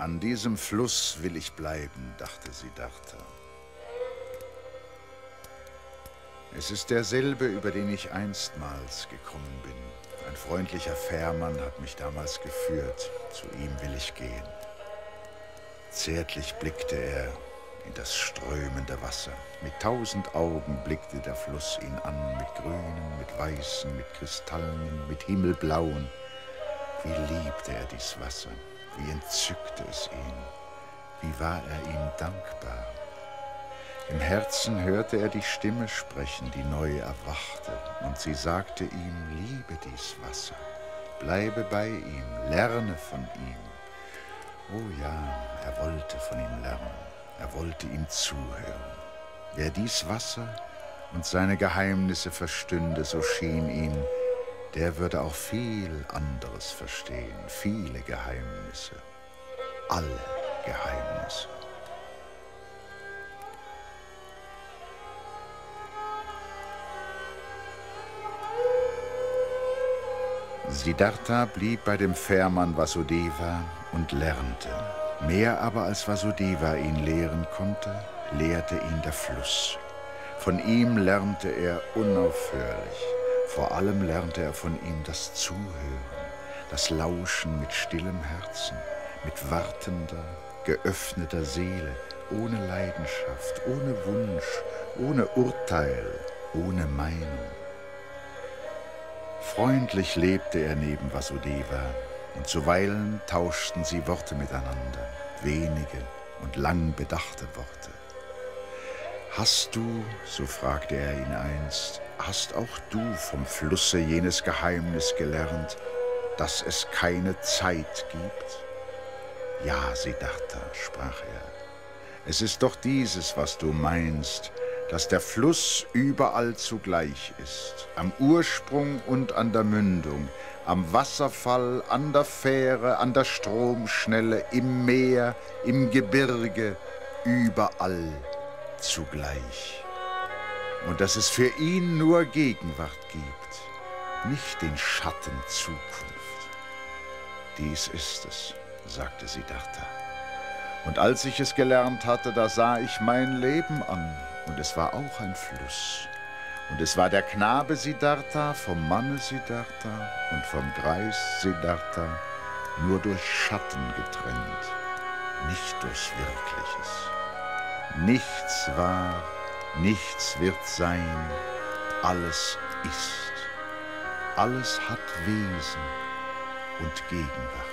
An diesem Fluss will ich bleiben, dachte Siddhartha. Es ist derselbe, über den ich einstmals gekommen bin. Ein freundlicher Fährmann hat mich damals geführt. Zu ihm will ich gehen. Zärtlich blickte er in das strömende Wasser. Mit 1000 Augen blickte der Fluss ihn an, mit grünen, mit weißen, mit kristallenen, mit himmelblauen. Wie liebte er dies Wasser, wie entzückte es ihn, wie war er ihm dankbar. Im Herzen hörte er die Stimme sprechen, die neu erwachte, und sie sagte ihm, liebe dies Wasser, bleibe bei ihm, lerne von ihm. Oh ja, er wollte von ihm lernen, er wollte ihm zuhören. Wer dies Wasser und seine Geheimnisse verstünde, so schien ihm, der würde auch viel anderes verstehen, viele Geheimnisse, alle Geheimnisse. Siddhartha blieb bei dem Fährmann Vasudeva und lernte. Mehr aber als Vasudeva ihn lehren konnte, lehrte ihn der Fluss. Von ihm lernte er unaufhörlich. Vor allem lernte er von ihm das Zuhören, das Lauschen mit stillem Herzen, mit wartender, geöffneter Seele, ohne Leidenschaft, ohne Wunsch, ohne Urteil, ohne Meinung. Freundlich lebte er neben Vasudeva, und zuweilen tauschten sie Worte miteinander, wenige und lang bedachte Worte. Hast du, so fragte er ihn einst, hast auch du vom Flusse jenes Geheimnis gelernt, dass es keine Zeit gibt? Ja, Siddhartha, sprach er, es ist doch dieses, was du meinst, dass der Fluss überall zugleich ist, am Ursprung und an der Mündung, am Wasserfall, an der Fähre, an der Stromschnelle, im Meer, im Gebirge, überall zugleich. Und dass es für ihn nur Gegenwart gibt, nicht den Schatten Zukunft. Dies ist es, sagte Siddhartha. Und als ich es gelernt hatte, da sah ich mein Leben an, und es war auch ein Fluss. Und es war der Knabe Siddhartha vom Manne Siddhartha und vom Greis Siddhartha, nur durch Schatten getrennt, nicht durch Wirkliches. Nichts war, nichts wird sein, alles ist. Alles hat Wesen und Gegenwart.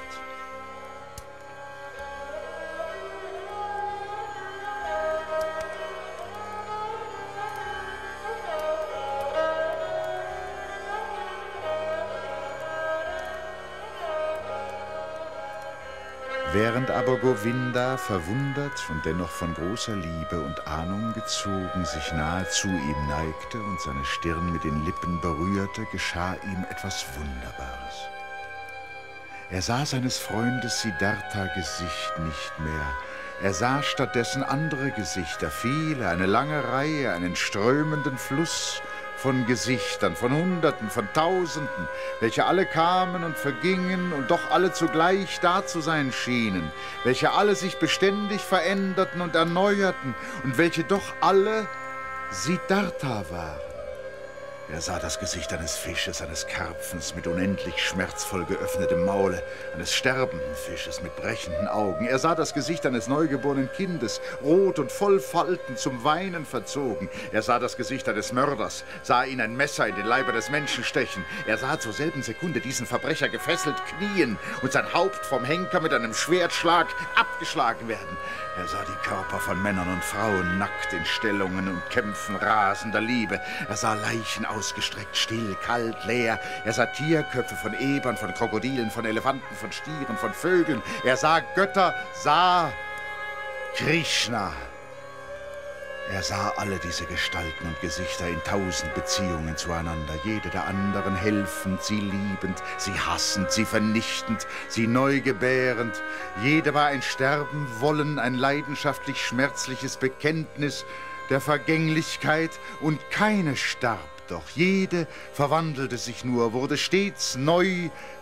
Während aber Govinda, verwundert und dennoch von großer Liebe und Ahnung gezogen, sich nahe zu ihm neigte und seine Stirn mit den Lippen berührte, geschah ihm etwas Wunderbares. Er sah seines Freundes Siddhartha-Gesicht nicht mehr. Er sah stattdessen andere Gesichter, viele, eine lange Reihe, einen strömenden Fluss von Gesichtern, von Hunderten, von Tausenden, welche alle kamen und vergingen und doch alle zugleich da zu sein schienen, welche alle sich beständig veränderten und erneuerten und welche doch alle Siddhartha waren. Er sah das Gesicht eines Fisches, eines Karpfens mit unendlich schmerzvoll geöffnetem Maule, eines sterbenden Fisches mit brechenden Augen. Er sah das Gesicht eines neugeborenen Kindes, rot und voll Falten, zum Weinen verzogen. Er sah das Gesicht eines Mörders, sah ihn ein Messer in den Leib eines Menschen stechen. Er sah zur selben Sekunde diesen Verbrecher gefesselt knien und sein Haupt vom Henker mit einem Schwertschlag abgeschlagen werden. Er sah die Körper von Männern und Frauen nackt in Stellungen und Kämpfen rasender Liebe. Er sah Leichen ausgestreckt, still, kalt, leer. Er sah Tierköpfe von Ebern, von Krokodilen, von Elefanten, von Stieren, von Vögeln. Er sah Götter, sah Krishna. Er sah alle diese Gestalten und Gesichter in 1000 Beziehungen zueinander, jede der anderen helfend, sie liebend, sie hassend, sie vernichtend, sie neu gebärend. Jede war ein Sterben wollen, ein leidenschaftlich schmerzliches Bekenntnis der Vergänglichkeit, und keine starb doch. Jede verwandelte sich nur, wurde stets neu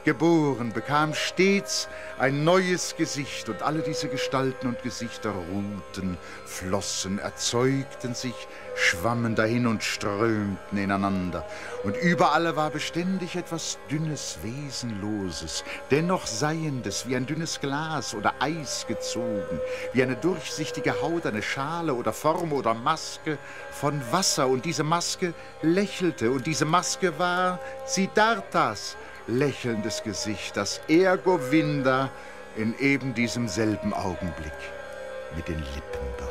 geboren, bekam stets ein neues Gesicht, und alle diese Gestalten und Gesichter ruhten, flossen, erzeugten sich, schwammen dahin und strömten ineinander. Und über alle war beständig etwas Dünnes, Wesenloses, dennoch Seiendes, wie ein dünnes Glas oder Eis gezogen, wie eine durchsichtige Haut, eine Schale oder Form oder Maske von Wasser. Und diese Maske lächelte, und diese Maske war Siddharthas lächelndes Gesicht, das er, Govinda, in eben diesem selben Augenblick mit den Lippen berührte.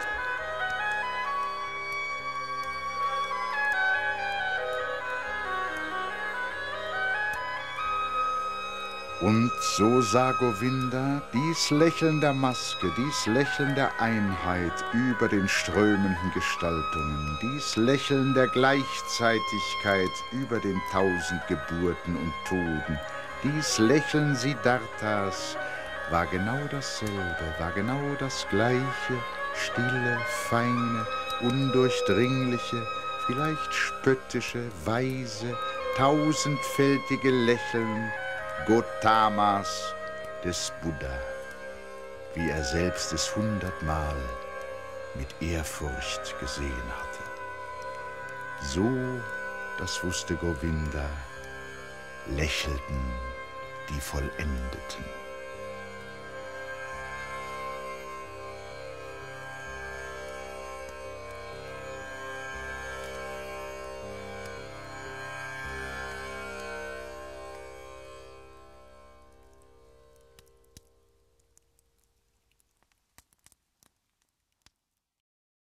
Und so sah Govinda dies Lächeln der Maske, dies Lächeln der Einheit über den strömenden Gestaltungen, dies Lächeln der Gleichzeitigkeit über den 1000 Geburten und Toden, dies Lächeln Siddharthas war genau dasselbe, war genau das gleiche, stille, feine, undurchdringliche, vielleicht spöttische, weise, tausendfältige Lächeln Gautamas des Buddha, wie er selbst es 100-mal mit Ehrfurcht gesehen hatte. So, das wusste Govinda, lächelten die Vollendeten.